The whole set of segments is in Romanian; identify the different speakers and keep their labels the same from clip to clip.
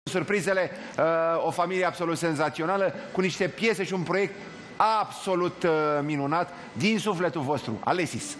Speaker 1: Surprizele, o familie absolut senzațională, cu niște piese și un proiect absolut minunat din sufletul vostru. Alesis.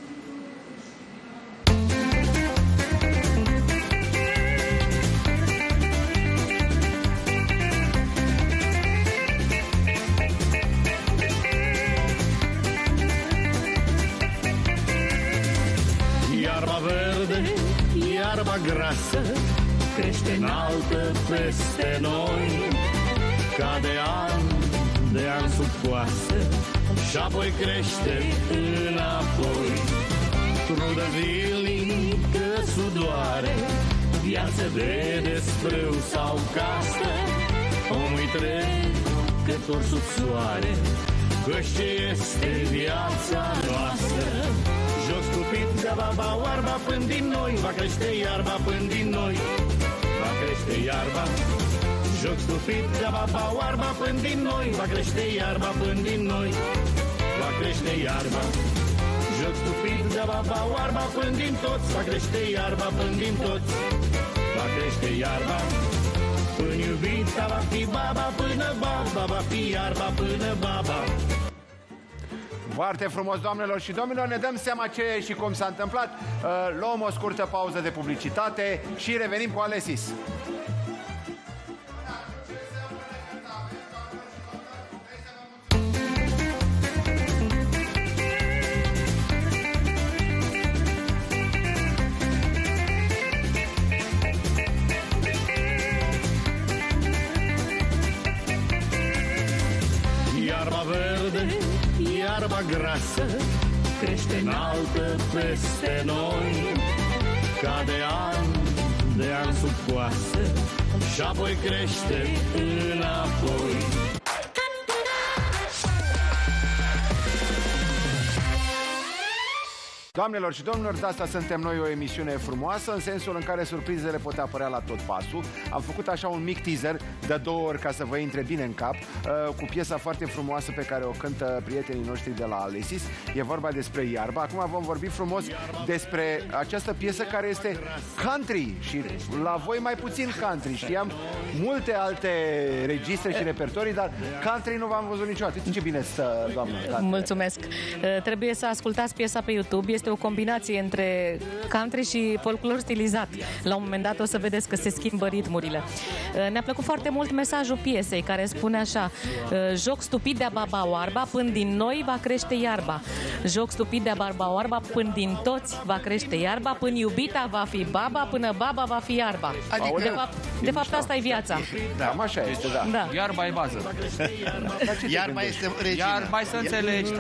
Speaker 2: Iarba verde, iarba grasă, crește înaltă peste noi, cade an de an sub coasă și apoi crește înapoi. Trudă zilnică sudoare, viață de despreu sau casă, omul-i trecător sub soare, căci ce este viața noastră. Joc stupid de baba oarba până din noi, va crește iarba până din noi, va crește iarba. Joc stupid de baba oarba până din noi, va crește iarba până din noi, va crește iarba. Joc stupid de baba oarba până din toți, va crește iarba până din toți, va crește iarba. Până iubita va fi baba, până baba va fi iarba, până baba.
Speaker 1: Foarte frumos, doamnelor și domnilor, ne dăm seama ce și cum s-a întâmplat. Luăm o scurtă pauză de publicitate și revenim cu Alesis.
Speaker 2: Iarba verde, iarba grasă, crește înaltă peste noi, cade an de an sub coasă și apoi crește înapoi.
Speaker 1: Doamnelor și domnilor, de asta suntem noi, o emisiune frumoasă, în sensul în care surprizele pot apărea la tot pasul. Am făcut așa un mic teaser de 2 ori ca să vă intre bine în cap, cu piesa foarte frumoasă pe care o cântă prietenii noștri de la Alesis. E vorba despre iarba. Acum vom vorbi frumos despre această piesă care este country și la voi mai puțin country. Știam multe alte registre și repertorii, dar country nu v-am văzut niciodată. Ce bine stă, doamnă.
Speaker 3: Mulțumesc. Trebuie să ascultați piesa pe YouTube. Este o combinație între country și folclor stilizat. La un moment dat o să vedeți că se schimbă ritmurile. Ne-a plăcut foarte mult mesajul piesei, care spune așa: joc stupid de-a baba oarba, până din noi va crește iarba. Joc stupid de-a baba oarba, până din toți va crește iarba, până iubita va fi baba, până baba va fi iarba. Adică, de fapt asta e viața.
Speaker 1: Da, așa este, da.
Speaker 4: Iarba e bază.
Speaker 5: Iarba este regină.
Speaker 4: Iarba să înțelegi.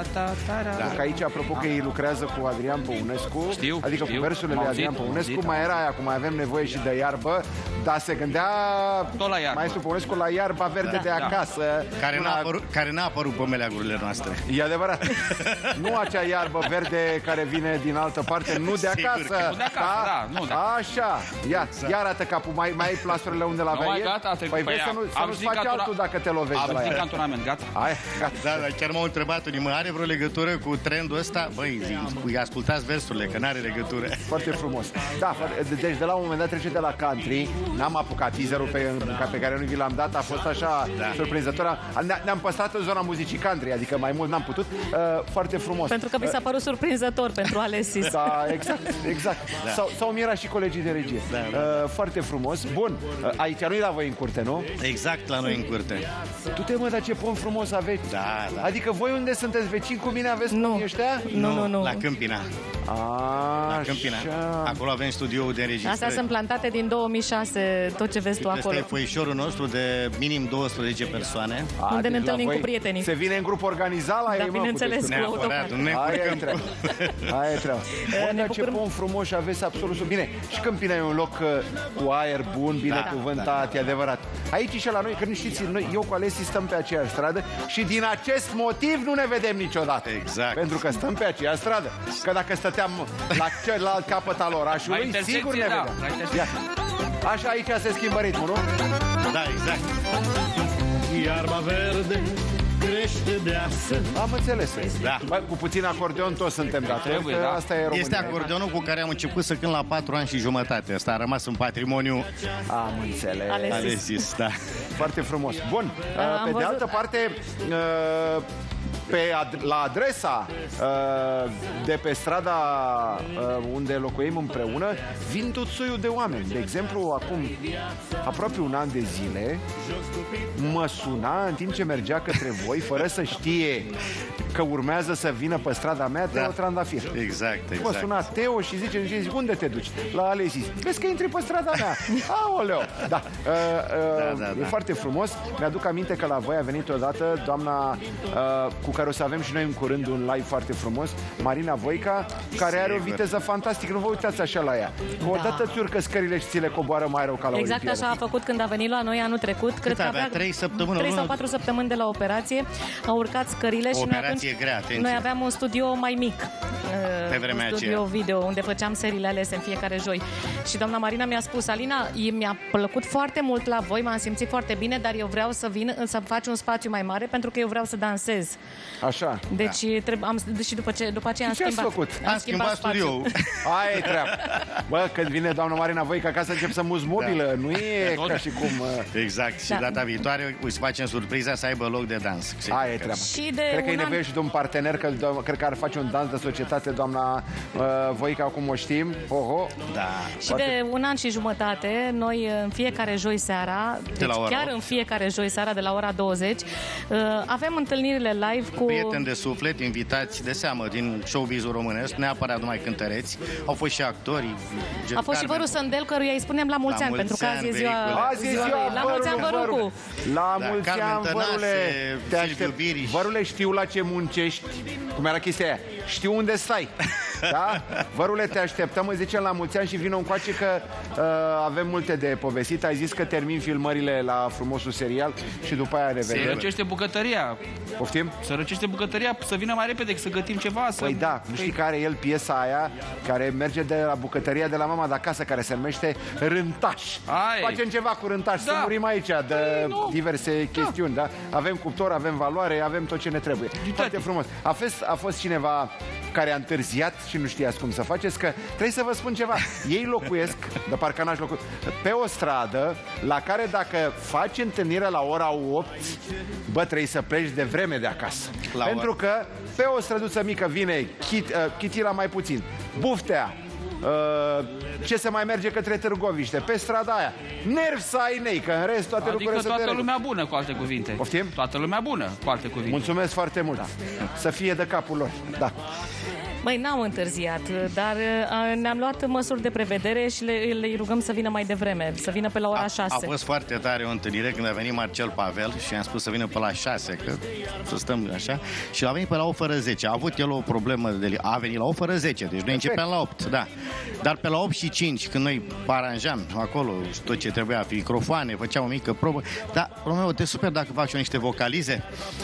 Speaker 1: Că aici, apropo că ei lucrează cu Adrian Păunescu, adică cu versurile lui Adrian Păunescu, mai era aia, cum mai avem nevoie și de iarbă, dar se gândea maestru Păunescu la iarba verde de acasă.
Speaker 5: Care n-a apărut pe meleagurile noastre.
Speaker 1: E adevărat. Nu acea iarbă verde care vine din altă parte, nu de acasă.
Speaker 4: Nu de acasă, da.
Speaker 1: Așa. Ia arată capul, mai ai plasturile unde l-aveai ieri? Păi vezi să nu-ți faci altul dacă te lovești de la
Speaker 4: ea. Am
Speaker 1: ea.
Speaker 4: cantonament, gata.
Speaker 1: Da,
Speaker 5: chiar m-au întrebat unii, are vreo legătură cu trendul ăsta? Băi, ascultați versurile, că n-are legătură.
Speaker 1: Foarte frumos. Da, deci de la un moment dat trece de la country. N-am apucat teaserul pe care nu vi l-am dat, a fost așa surprinzător. Ne-am păstrat în zona muzicii country, adică mai mult n-am putut. Foarte frumos.
Speaker 3: Pentru că mi s-a părut surprinzător pentru Alesis.
Speaker 1: Da, exact. S-au mirat și colegii de regie. Foarte frumos. Bun, aici nu-i la voi în curte, nu?
Speaker 5: Exact, la noi în curte.
Speaker 1: Tu mă, dar ce pom frumos aveți.
Speaker 5: Da.
Speaker 1: Adică voi unde sunteți? Vecini cu mine aveți pomii ăștia?
Speaker 3: Nu.
Speaker 5: La Câmpina. La Câmpina. Acolo avem studioul de înregistrare.
Speaker 3: Astea sunt plantate din 2006, tot ce vezi tu acolo.
Speaker 5: Este foișorul nostru de minim 12 persoane.
Speaker 3: Unde ne întâlnim cu prietenii.
Speaker 1: Se vine în grup organizat la ei,
Speaker 3: bineînțeles, cu autocar.
Speaker 5: Aia
Speaker 1: e treaba. Bă, ce pom frumos aveți absolut. Bine, și Câmpina e un loc cu aer bun, binecuvântat, e adevărat. Aici și la noi, că nu știți, eu cu Alesis stăm pe aceeași stradă și din acest motiv nu ne vedem niciodată.
Speaker 5: Exact.
Speaker 1: Pentru că stăm pe aceeași stradă. Că dacă stăteam la celălalt capăt al orașului, sigur ne vedem. Așa aici se schimbă ritmul, nu?
Speaker 5: Da, exact.
Speaker 2: Iarba verde ești deasă.
Speaker 1: Am înțeles.
Speaker 5: Da.
Speaker 1: Bă, cu puțin acordeon toți suntem datori,
Speaker 4: Trebuie,
Speaker 1: că
Speaker 4: da.
Speaker 1: asta e România.
Speaker 5: Este acordeonul cu care am început să cânt la 4 ani și jumătate. Asta a rămas în patrimoniu
Speaker 1: Am înțeles.
Speaker 5: Alesis, da.
Speaker 1: Foarte frumos. Bun, pe de
Speaker 3: văzut-
Speaker 1: altă parte, la adresa de pe strada unde locuim împreună, vin tot soiul de oameni. De exemplu, acum aproape un an de zile mă suna în timp ce mergea către voi, fără să știe că urmează să vină pe strada mea Teo Trandafir.
Speaker 5: Exact,
Speaker 1: Mă
Speaker 5: exact.
Speaker 1: suna Teo și zice, unde te duci? La Alesis. Vezi că intri pe strada mea. Aoleo! Da. E foarte frumos. Mi-aduc aminte că la voi a venit odată doamna cu care o să avem și noi în curând un live foarte frumos, Marina Voica, care are o viteză fantastică. Nu vă uitați așa la ea. Odată ți urcă scările și ți le coboară mai rău ca la
Speaker 3: Exact
Speaker 1: Olimpiadă.
Speaker 3: așa a făcut când a venit la noi anul trecut. Cred că
Speaker 5: avea? 3 săptămâni,
Speaker 3: 3 sau
Speaker 5: lună?
Speaker 3: 4 săptămâni de la operație. A urcat scările și noi
Speaker 5: Operație
Speaker 3: atunci,
Speaker 5: grea, atenție.
Speaker 3: noi aveam un studio mai mic.
Speaker 5: Pe vremea
Speaker 3: un studio
Speaker 5: aceea.
Speaker 3: video unde făceam seriile alese în fiecare joi. Și doamna Marina mi-a spus, Alina, mi-a plăcut foarte mult la voi, m-am simțit foarte bine, dar eu vreau să vin să faci un spațiu mai mare pentru că eu vreau să dansez.
Speaker 1: Așa.
Speaker 3: Deci și după aceea am
Speaker 1: Și ce ați
Speaker 3: schimbat.
Speaker 1: făcut?
Speaker 5: Am schimbat
Speaker 3: spațiul.
Speaker 5: studioul.
Speaker 1: Aia e treaba. Bă, când vine doamna Marina Voica acasă, încep să muți mobilă. Nu e ca și cum...
Speaker 5: Exact. Și
Speaker 3: Da.
Speaker 5: data viitoare îți facem surpriza să aibă loc de dans.
Speaker 1: Aia e treaba.
Speaker 3: Și de
Speaker 1: Cred că e
Speaker 3: un an-
Speaker 1: nevoie și de un partener, că cred că ar face un dans de societate, doamna Voica, acum o știm. Oho.
Speaker 5: Da.
Speaker 3: Și de un an și jumătate, noi în fiecare joi seara, deci
Speaker 5: la ora
Speaker 3: chiar
Speaker 5: 8.
Speaker 3: în fiecare joi seara de la ora 20, avem întâlnirile live cu...
Speaker 5: Prieteni de suflet, invitați de seamă din showbiz-ul românesc, neapărat numai cântăreți. Au fost și actori.
Speaker 3: A fost și Văru Sândel, căruia îi spunem la mulți
Speaker 5: La
Speaker 3: ani,
Speaker 5: mulți
Speaker 3: pentru că azi e
Speaker 5: ani,
Speaker 3: ziua...
Speaker 5: vehicule.
Speaker 1: Azi e
Speaker 3: ziua
Speaker 1: ziua
Speaker 3: lui. La mulți ani,
Speaker 1: Vărule.
Speaker 3: Vărucu!
Speaker 1: La
Speaker 5: Da,
Speaker 1: mulți
Speaker 5: Carmen
Speaker 1: ani,
Speaker 5: Tănase,
Speaker 1: Vărule. Te
Speaker 5: Silviu
Speaker 1: aștept.
Speaker 5: Biriș.
Speaker 1: Vărule, știu la ce muncești. Cum era chestia aia? Știu unde stai. Da? Vărule, te așteptăm, îți zicem la mulți ani și vină încoace că avem multe de povestit. Ai zis că termin filmările la frumosul serial și după aia
Speaker 4: Se
Speaker 1: revedem.
Speaker 4: răcește bucătăria.
Speaker 1: Poftim?
Speaker 4: Se răcește bucătăria, să vină mai repede, să gătim ceva. Să...
Speaker 1: Păi da, nu știi care e el piesa aia care merge de la bucătăria de la mama de acasă, care se numește Rântaș.
Speaker 4: Ai.
Speaker 1: Facem ceva cu Rântaș, să
Speaker 4: Da.
Speaker 1: murim aici de diverse chestiuni, da? Avem cuptor, avem valoare, avem tot ce ne trebuie. Foarte frumos. A fost cineva care a întârziat și nu știați cum să faceți, că trebuie să vă spun ceva. Ei locuiesc, de parcă n-aș locui, pe o stradă la care dacă faci întâlnirea la ora 8, bă, trebuie să pleci de vreme de acasă.
Speaker 5: La
Speaker 1: Pentru că pe o străduță mică vine Chitila mai puțin, Buftea, ce se mai merge către Târgoviște, pe strada aia. Nervi să ai nei, că în rest toate lucrurile
Speaker 4: Adică
Speaker 1: sunt
Speaker 4: toată
Speaker 1: de
Speaker 4: lumea bună, cu alte cuvinte.
Speaker 1: Poftim?
Speaker 4: Toată lumea bună, cu alte cuvinte.
Speaker 1: Mulțumesc foarte mult. Să fie de capul lor. Da.
Speaker 3: Măi, n-am întârziat, dar ne-am luat măsuri de prevedere și le rugăm să vină mai devreme, să vină pe la ora 6.
Speaker 5: A fost foarte tare o întâlnire când a venit Marcel Pavel și am spus să vină pe la 6, că să stăm așa, și a venit pe la 8 fără 10. A avut el o problemă, a venit la 8 fără 10, deci noi începeam la 8, da. Dar pe la 8 și 5, când noi aranjam acolo tot ce trebuia, microfoane, făceam o mică probă, dar, Romeo, te super dacă faci eu niște vocalize.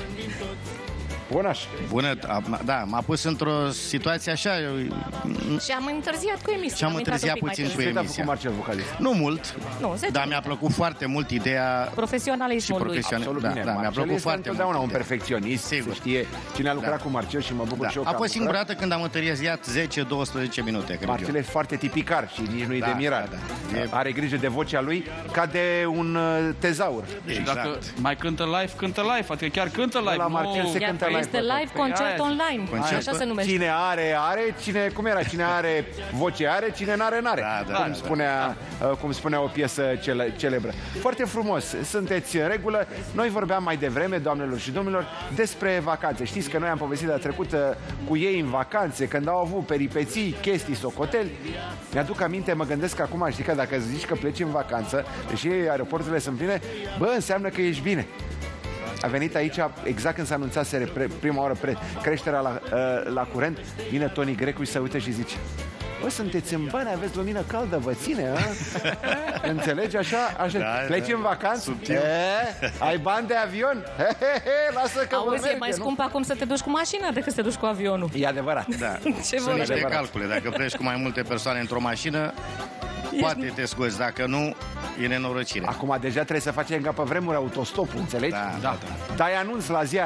Speaker 1: Bunaș.
Speaker 5: Bună, da, m-a pus într-o situație așa.
Speaker 3: Și am întârziat cu emisia.
Speaker 5: Și am întârziat puțin cu
Speaker 1: Cât a făcut
Speaker 5: emisia.
Speaker 1: Marcel vocalist?
Speaker 5: Nu mult,
Speaker 3: Nu, 10
Speaker 5: dar mi-a plăcut foarte mult ideea
Speaker 3: profesionalismul
Speaker 5: și
Speaker 3: lui.
Speaker 5: profesional.
Speaker 1: Absolut
Speaker 5: Da,
Speaker 1: bine.
Speaker 5: da, mi-a
Speaker 1: Marcel
Speaker 5: plăcut
Speaker 1: este
Speaker 5: foarte
Speaker 1: întotdeauna
Speaker 5: mult
Speaker 1: un
Speaker 5: ideea.
Speaker 1: perfecționist.
Speaker 5: Sigur.
Speaker 1: Se știe cine a lucrat
Speaker 5: Da.
Speaker 1: cu Marcel și mă bucur și eu că
Speaker 5: A
Speaker 1: am
Speaker 5: fost singura
Speaker 1: lucrat.
Speaker 5: dată când am întârziat 10-12 minute, cred
Speaker 1: Marcel
Speaker 5: eu.
Speaker 1: e foarte tipicar și nici nu-i
Speaker 5: Da,
Speaker 1: de mirare.
Speaker 5: da, da.
Speaker 1: Are grijă de vocea lui ca de un tezaur.
Speaker 4: Și
Speaker 5: Exact.
Speaker 4: dacă mai cântă live, cântă live. Adică chiar cântă live.
Speaker 1: La Marcel se
Speaker 3: Iar
Speaker 1: cântă live.
Speaker 3: este live concert
Speaker 4: Aia-
Speaker 3: online.
Speaker 5: Concert-
Speaker 3: Așa se numește.
Speaker 1: Cine are, cum era? Cine are voce are, cine n-are.
Speaker 5: Da, da,
Speaker 1: Cum spunea o piesă celebră. Foarte frumos, sunteți în regulă. Noi vorbeam mai devreme, doamnelor și domnilor, despre vacanțe. Știți că noi am povestit de trecută cu ei în vacanțe, când au avut peripeții, chestii, socoteli. Mi-aduc aminte, mă gândesc acum, știi că dacă zici că pleci în vacanță, deși aeroporturile sunt pline, bă, înseamnă că ești bine. A venit aici, exact când s-a anunțat prima oară creșterea la curent, vine Toni Grecu și se uită și zice: bă, sunteți în bani, aveți lumină caldă, vă ține, a? Înțelegi? Așa?
Speaker 5: Da,
Speaker 1: Pleci
Speaker 5: da.
Speaker 1: în vacanță?
Speaker 5: Subtil.
Speaker 1: Ai bani de avion? Lasă că vă
Speaker 3: Auzi,
Speaker 1: merge,
Speaker 3: e mai
Speaker 1: nu?
Speaker 3: scump acum să te duci cu mașina decât să te duci cu avionul.
Speaker 1: E adevărat.
Speaker 5: Da.
Speaker 3: Ce
Speaker 5: Sunt niște
Speaker 1: adevărat.
Speaker 5: calcule. Dacă pleci cu mai multe persoane într-o mașină, poate te scoți. Dacă nu, e nenorocire.
Speaker 1: Acum deja trebuie să facem ca pe vremuri autostopul, înțelegi?
Speaker 5: Da, da, da.
Speaker 1: Dai anunț la ziar.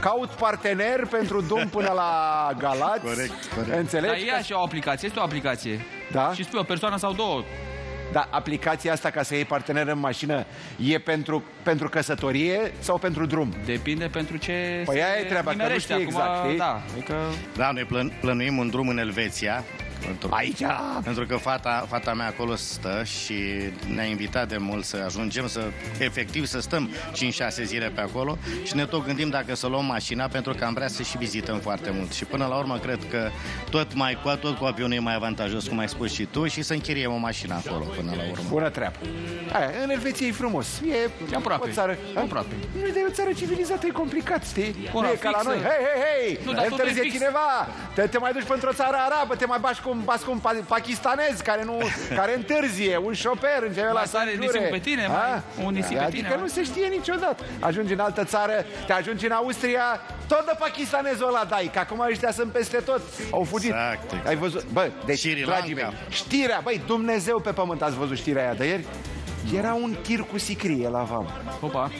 Speaker 1: caut partener pentru drum până la Galați.
Speaker 5: Corect.
Speaker 1: Înțelegi?
Speaker 4: Dar e și o aplicație, este o aplicație.
Speaker 1: Da?
Speaker 4: Și spui o persoană sau două.
Speaker 1: Da, aplicația asta ca să iei partener în mașină e pentru căsătorie sau pentru drum?
Speaker 4: Depinde pentru ce
Speaker 1: Păi
Speaker 4: se
Speaker 1: aia e treaba, că nu
Speaker 4: nimerește
Speaker 1: știi
Speaker 4: acum,
Speaker 1: exact, știi?
Speaker 4: Da, adică...
Speaker 5: Da, noi plănuim un drum în Elveția.
Speaker 1: Aici!
Speaker 5: Pentru că fata mea acolo stă și ne-a invitat de mult să ajungem efectiv să stăm 5-6 zile pe acolo și ne tot gândim dacă să luăm mașina pentru că am vrea să și vizităm foarte mult. Și până la urmă cred că tot cu avionul e mai avantajos, cum ai spus și tu, și să închiriem o mașină acolo până la urmă.
Speaker 1: Bună treabă! Aia, în Elveția e frumos. E
Speaker 4: aproape.
Speaker 1: o țară,
Speaker 4: Aproape.
Speaker 1: Nu e o țară civilizată, e complicat, știi?
Speaker 4: Una
Speaker 1: Nu e ca la
Speaker 4: fixă.
Speaker 1: noi. Hei!
Speaker 4: Nu, dar totul e
Speaker 1: Întârzie
Speaker 4: fix.
Speaker 1: cineva! Te mai duci pentru o țară arabă, te mai bași cu un pakistanez care întârzie, un șofer, începe la să
Speaker 4: are nisip pe tine, un nisip pe tine,
Speaker 1: Adică nu se știe niciodată. Ajungi în altă țară, te ajungi în Austria, tot de pakistanezul ăla dai, că acum ăștia sunt peste tot. Au fugit.
Speaker 5: Exact.
Speaker 1: Ai văzut? Bă, deci,
Speaker 5: Sri
Speaker 1: dragii
Speaker 5: Lanka.
Speaker 1: mei, știrea, băi, Dumnezeu pe pământ, ați văzut știrea aia de ieri? Era un tir cu sicrie la vam.
Speaker 4: Opa.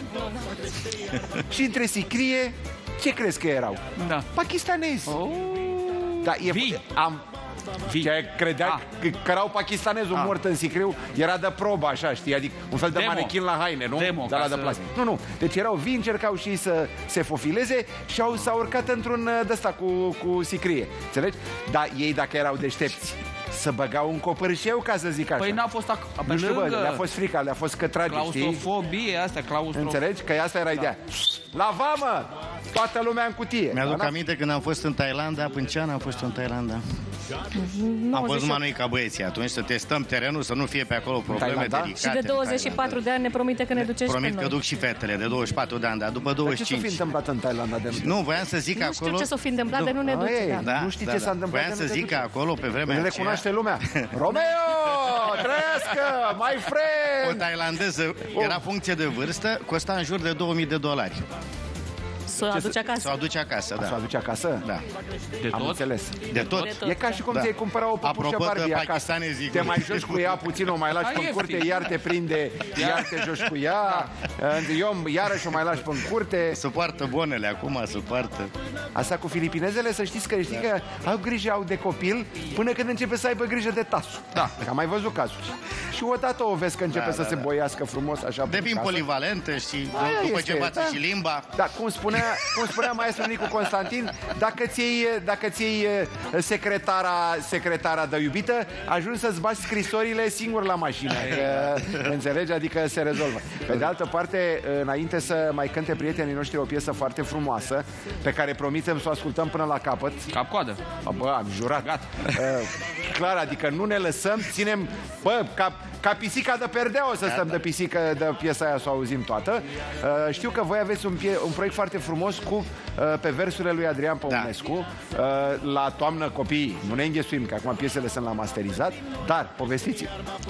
Speaker 1: Și între sicrie, ce crezi că erau?
Speaker 4: Da.
Speaker 1: Pakistanezi. Da,
Speaker 4: Vii.
Speaker 1: Ce credeai că erau pakistanezul mort în sicriu? Era de probă, așa, știi? Adică un fel de
Speaker 4: Demo.
Speaker 1: manechin la haine, nu?
Speaker 4: Demo,
Speaker 1: de la
Speaker 4: ca
Speaker 1: de
Speaker 4: să-
Speaker 1: plastic. Nu. Deci erau vii, încercau și să se fofileze și s-au urcat într-un de-ăsta cu sicrie. Înțelegi? Dar ei, dacă erau deștepți, să băgau un copârșeu, ca să zic așa.
Speaker 4: Păi n-a fost pe
Speaker 1: Nu știu, bă,
Speaker 4: lângă
Speaker 1: le-a fost frica, le-a fost că trage, știi?
Speaker 4: claustrofobie, asta,
Speaker 1: Înțelegi? Că asta era ideea. La vamă! Toată lumea în cutie.
Speaker 5: Mi-aduc
Speaker 1: Da?
Speaker 5: aminte când am fost în Thailanda, până ce an am fost în Thailanda? Am fost numai noi ca băieții atunci, să testăm terenul, să nu fie pe acolo probleme
Speaker 1: Thailanda?
Speaker 5: delicate.
Speaker 3: Și de 24 de ani ne promite că ne duce și pe
Speaker 5: Promit că
Speaker 3: noi.
Speaker 5: duc și fetele de 24 de ani, dar după
Speaker 1: Ce s-a
Speaker 5: 25.
Speaker 1: fi întâmplat în Thailanda de
Speaker 5: Nu, voiam să zic
Speaker 3: Nu
Speaker 5: acolo...
Speaker 3: știu ce s-o fi întâmplat, de nu ne duce.
Speaker 1: Ei,
Speaker 3: Da.
Speaker 1: Nu știi ce s-a întâmplat,
Speaker 5: Voiam
Speaker 1: de
Speaker 5: să
Speaker 1: nu te
Speaker 5: zic că
Speaker 1: duce.
Speaker 5: acolo, pe vremea
Speaker 1: Le
Speaker 5: aceea,
Speaker 1: cunoaște lumea. Romeo! Trăiască! My
Speaker 5: o
Speaker 1: friend!
Speaker 5: tailandeză era funcție de vârstă, costa în jur de $2000.
Speaker 3: Să o aduce
Speaker 5: Să o
Speaker 3: acasă.
Speaker 5: aduce acasă,
Speaker 1: Să o
Speaker 5: da.
Speaker 1: aduce acasă?
Speaker 5: Da.
Speaker 4: De
Speaker 1: Am
Speaker 4: tot?
Speaker 1: înțeles.
Speaker 5: De tot.
Speaker 3: De tot.
Speaker 1: E ca și cum
Speaker 5: Da.
Speaker 1: ți-ai cumpăra o păpușă
Speaker 5: Apropo de
Speaker 1: Barbie acasă.
Speaker 5: pakistanezii
Speaker 1: Te
Speaker 5: cu-
Speaker 1: mai joci cu ea puțin, o mai lași
Speaker 4: Ai
Speaker 1: pe
Speaker 4: ieftin.
Speaker 1: curte, iar te prinde, iar te joci cu ea. Eu iarăși o mai lași pe curte.
Speaker 5: Se poartă bonele acum, se poartă.
Speaker 1: Asta cu filipinezele, să știi că au grijă, au de copil, până când începe să aibă grijă de tasul.
Speaker 4: Da.
Speaker 1: Că am mai văzut cazuri. Și odată o vezi că începe
Speaker 5: Da,
Speaker 1: să
Speaker 5: da,
Speaker 1: se
Speaker 5: da.
Speaker 1: boiască frumos așa prin
Speaker 5: Devin
Speaker 1: casă.
Speaker 5: polivalente și
Speaker 1: Aia
Speaker 5: după
Speaker 1: este,
Speaker 5: ce învață
Speaker 1: da.
Speaker 5: și limba.
Speaker 1: Da, cum spunea maestru Nicu Constantin, dacă ți iei secretara de iubită, ajungi să-ți bagi scrisorile singur la mașină. Că, înțelegi? Adică se rezolvă. Pe de altă parte, înainte să mai cânte prietenii noștri o piesă foarte frumoasă, pe care promitem să o ascultăm până la capăt.
Speaker 4: Cap-coadă.
Speaker 1: Bă, am jurat.
Speaker 4: Gata.
Speaker 1: Clar, adică nu ne lăsăm, ținem, bă, ca pisica de perdea o să stăm de pisică de piesa aia să o auzim toată. Știu că voi aveți un proiect foarte frumos pe versurile lui Adrian Păunescu. La toamnă, copiii, nu ne înghesuim, că acum piesele sunt la masterizat, dar povestiți.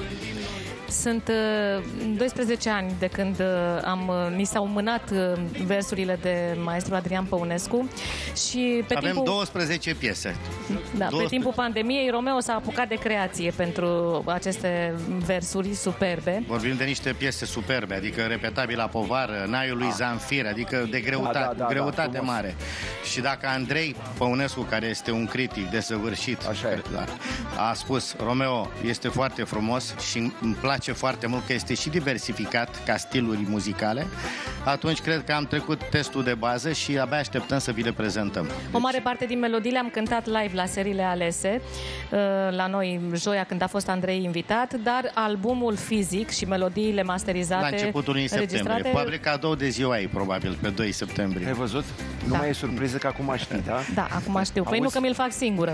Speaker 3: Sunt 12 ani de când ni s-au mânat versurile de maestru Adrian Păunescu și pe
Speaker 5: Avem
Speaker 3: timpul,
Speaker 5: 12 piese.
Speaker 3: da, pe
Speaker 5: 12.
Speaker 3: timpul pandemiei Romeo s-a apucat de creație pentru aceste versuri superbe.
Speaker 5: Vorbim de niște piese superbe, adică Repetabila povară, Naiul lui Zanfir, adică de greutate,
Speaker 1: Da,
Speaker 5: greutate
Speaker 1: frumos.
Speaker 5: mare. Și dacă Andrei Păunescu, care este un critic desăvârșit,
Speaker 1: Așa e.
Speaker 5: da, a spus, Romeo este foarte frumos și îmi place foarte mult că este și diversificat ca stiluri muzicale, atunci cred că am trecut testul de bază și abia așteptăm să vi le prezentăm.
Speaker 3: O mare parte din melodii le-am cântat live la seriile alese, la noi joia când a fost Andrei invitat, dar albumul fizic și melodiile masterizate,
Speaker 5: La începutul lunii septembrie.
Speaker 3: înregistrate,
Speaker 5: Probabil cadou de ziua ei, probabil, pe 2
Speaker 1: Ai
Speaker 5: septembrie.
Speaker 1: văzut? Nu
Speaker 3: Da.
Speaker 1: mai e surpriză că acum știi, da?
Speaker 3: Da, acum știu. Păi
Speaker 1: Auzi?
Speaker 3: nu că mi-l fac singură.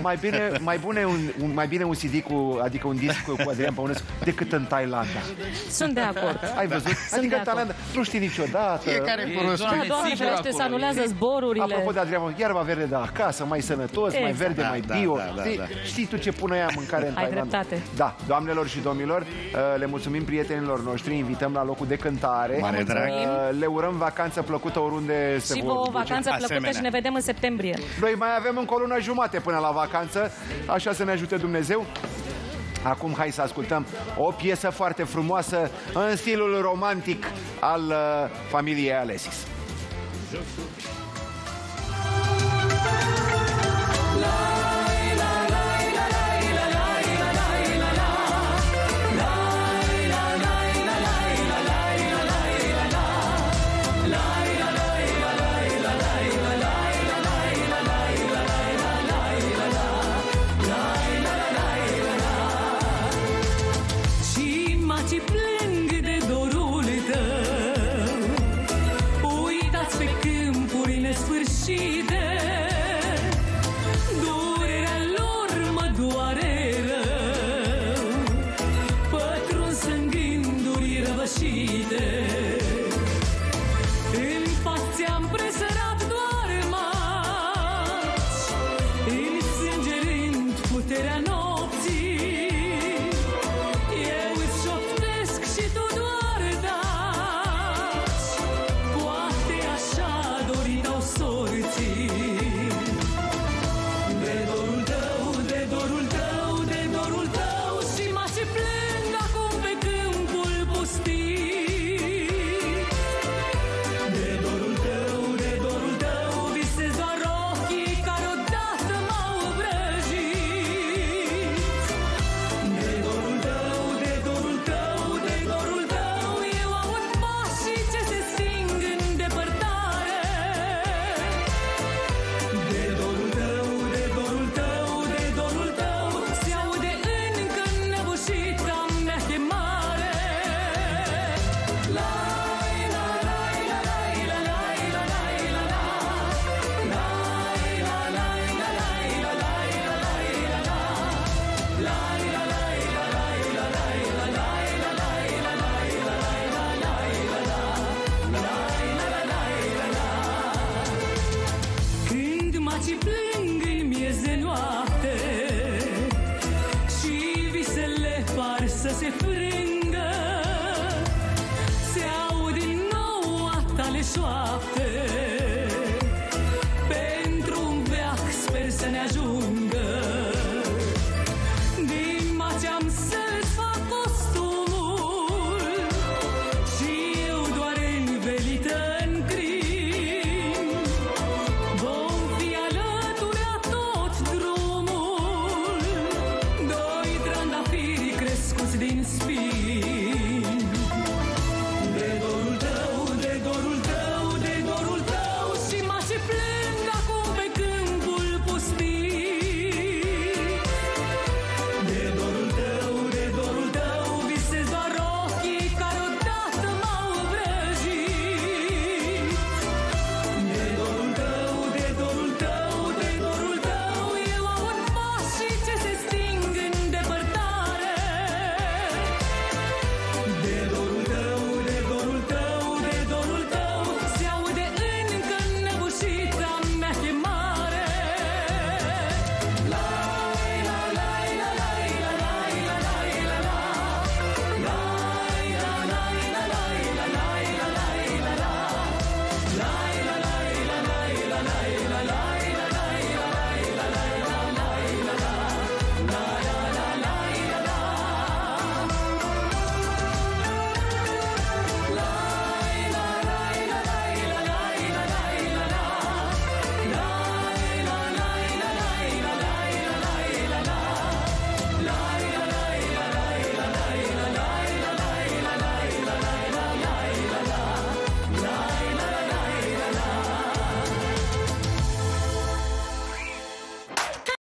Speaker 1: Mai bine un CD adică un disc cu Adrian Păunescu decât în Thailanda.
Speaker 3: Sunt de acord.
Speaker 1: Ai văzut?
Speaker 3: Sunt
Speaker 1: Adică
Speaker 3: de
Speaker 1: în Thailanda nu știi niciodată.
Speaker 5: Fiecare
Speaker 4: E
Speaker 5: cu rostul.
Speaker 4: zona
Speaker 3: Da,
Speaker 4: de
Speaker 3: Doamne
Speaker 4: sigur
Speaker 3: ferește, se
Speaker 4: acolo.
Speaker 3: anulează zborurile.
Speaker 1: Apropo de Adrian, iarba verde de acasă, mai sănătos, mai
Speaker 3: Exact.
Speaker 1: verde,
Speaker 5: Da,
Speaker 1: mai
Speaker 5: da,
Speaker 1: bio.
Speaker 5: da,
Speaker 1: Știi?
Speaker 5: da.
Speaker 1: Știi tu ce pune ea mâncare în
Speaker 3: Ai
Speaker 1: Thailanda?
Speaker 3: dreptate.
Speaker 1: Da, doamnelor și domnilor, le mulțumim prietenilor noștri, invităm la locul de cântare.
Speaker 5: Mare drag.
Speaker 1: Le urăm vacanță plăcută oriunde se
Speaker 3: Și
Speaker 1: vor
Speaker 3: vă o
Speaker 1: duce.
Speaker 3: vacanță plăcută
Speaker 5: Asemenea.
Speaker 3: și ne vedem în septembrie.
Speaker 1: Noi mai avem încă o lună jumate până la vacanță, așa să ne ajute Dumnezeu. Acum hai să ascultăm o piesă foarte frumoasă în stilul romantic al familiei Alesis.
Speaker 6: tale șoapte. Pentru un veac sper să ne ajungă